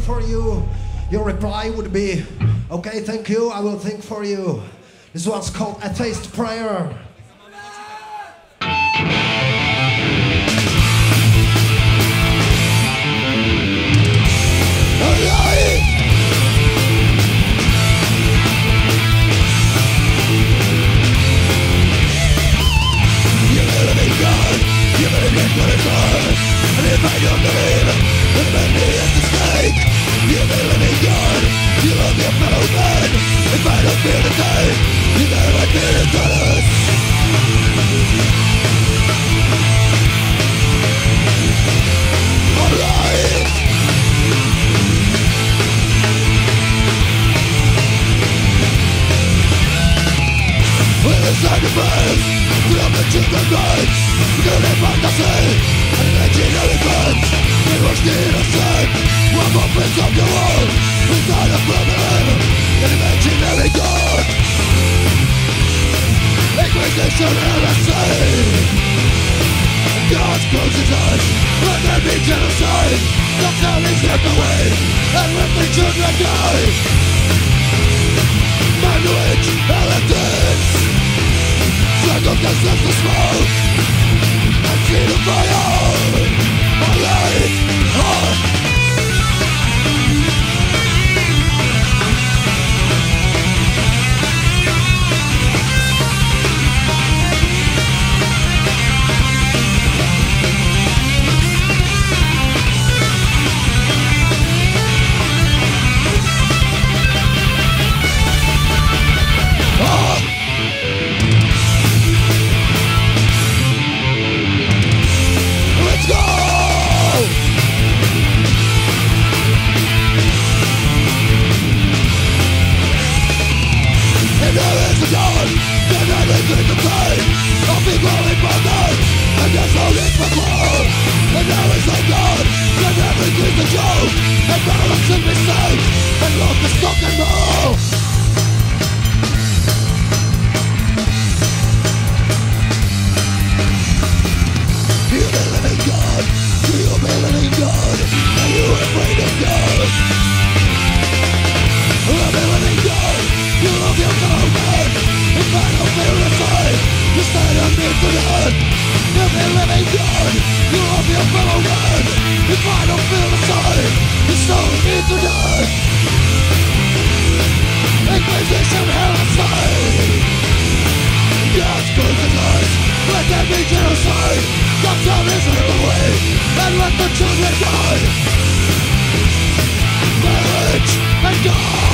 for you, your reply would be, okay, thank you, I will think for you. This one's called Atheist Prayer. You better get what it's on. And if I don't believe, then let me at the stake. You believe in God, you love your fellow man. If I don't feel the same, you better let me in front of us. Alright. With a sacrifice, from the children's rights. Gonna find the same, an imaginary friend. It was the innocent, one more prince of the world. Without a problem, an imaginary God. Inquisition heresy. God closes his eyes, let there be genocide. The families left away, and let the children die. Language, heretics. Circumstances to smoke. See the fire, my life, on. And let the children die. Marriage and God.